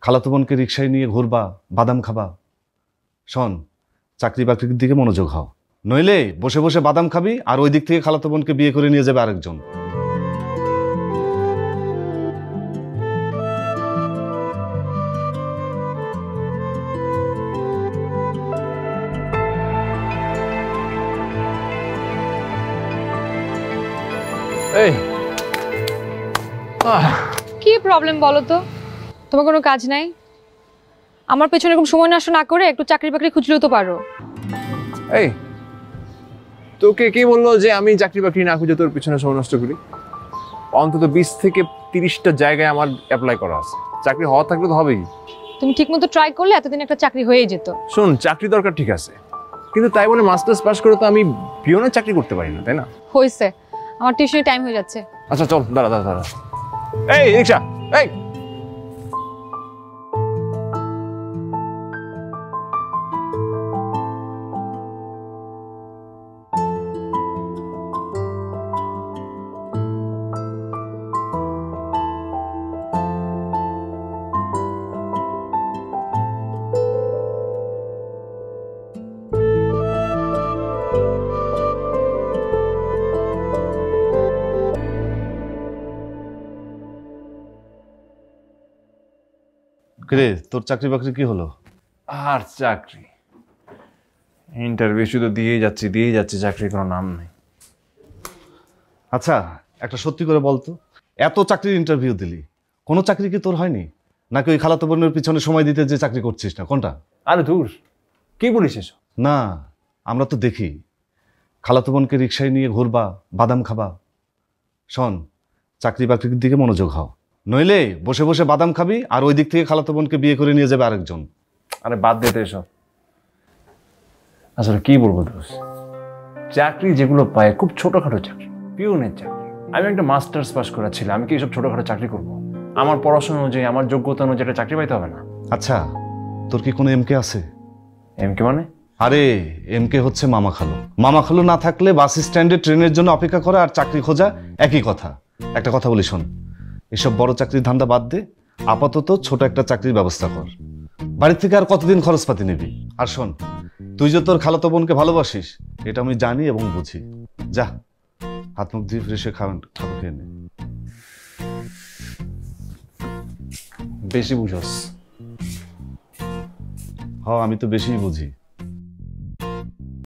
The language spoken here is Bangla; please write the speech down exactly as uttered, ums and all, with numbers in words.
খালাতো বোনকে রিকশায় নিয়ে ঘুরবা, বাদাম খাবা। শোন, চাকরি বাকরির দিকে মনোযোগ হও, নইলে বসে বসে বাদাম খাবি আর ওই দিক থেকে খালাতো বোনকে বিয়ে করে নিয়ে যাবে আরেকজন। এই কি প্রবলেম বলো তো? তোমার কোনো কাজ নাই? আমার পেছনে এরকম সময় নষ্ট না করে একটু চাকরি বাকরি খুঁজলেও তো পারো। এই তোকে কে বললো যে আমি চাকরি বাকরি না খুঁজে তোর পিছনে সময় নষ্ট করি? অন্তত বিশ থেকে তিরিশটা জায়গায় আমার অ্যাপ্লাই করা আছে, চাকরি হওয়া থাকলে তো হবেই। তুমি ঠিকমতো ট্রাই করলে এতদিন একটা চাকরি হয়ে যেত। শোন, চাকরি দরকার ঠিক আছে, কিন্তু তাই বলে মাস্টার্স পাস করে তো আমি পিওনের চাকরি করতে পারি না, তাই না? হয়েছে, আমার টিউশনের টাইম হয়ে যাচ্ছে। আচ্ছা চল, দাঁড়া দাঁড়া দাঁড়া। এই রিকশা, এই কিরে, তোর চাকরি বাকরি কি হলো? আর চাকরি ইন্টারভিউ শুধু দিয়েই যাচ্ছি দিয়েই যাচ্ছি, চাকরির কোনো নাম নেই। আচ্ছা, একটা সত্যি করে বলতো, এত চাকরির ইন্টারভিউ দিলি, কোনো চাকরি কি তোর হয়নি? নাকি ওই খালাতো বোনের পিছনে সময় দিতে যে চাকরি করছিস না, কোনটা? আরে দূর, কি বলিস এসব? না, আমরা তো দেখি খালাতো বোনকে রিকশায় নিয়ে ঘুরবা, বাদাম খাবা। শোন, চাকরি বাকরির দিকে মনোযোগ হও, নইলে বসে বসে বাদাম খাবি আর ওই দিক থেকে খালাতো বোনকে বিয়ে করে নিয়ে যাবে আরেকজন। আরে বাদ দে এসব। আসলে কি বলবো দোষ, চাকরি যেগুলো পায় খুব ছোটখাটো চাকরি, পিওনের চাকরি। আমি একটা মাস্টার্স পাস করা ছিলাম, আমি কি এসব ছোটখাটো চাকরি করব? আমার পড়াশোনা অনুযায়ী, আমার যোগ্যতা অনুযায়ী একটা চাকরি পাইতে হবে না? আচ্ছা, তোর কি কোনো এমকে আছে? এমকে মানে? আরে এমকে হচ্ছে মামা খালু। মামা খালু না থাকলে বাস স্ট্যান্ডে ট্রেনের জন্য অপেক্ষা করা আর চাকরি খোঁজা একই কথা। একটা কথা বলি শোন, এসব বড় চাকরির ধান্দা বাদ দে, আপাতত ছোট একটা চাকরির ব্যবস্থা কর। বাড়ি থেকে আর কতদিন খরচপাতি নিবি? আর শোন, তুই যে তোর খালাতো বোনকে ভালোবাসিস এটা আমি জানি এবং বুঝি। যা, হাত মুখ দিয়ে ফ্রেশে খাওয়ান, খাবার খেয়ে নে। বেশি বুঝোস। হ, আমি তো বেশিই বুঝি।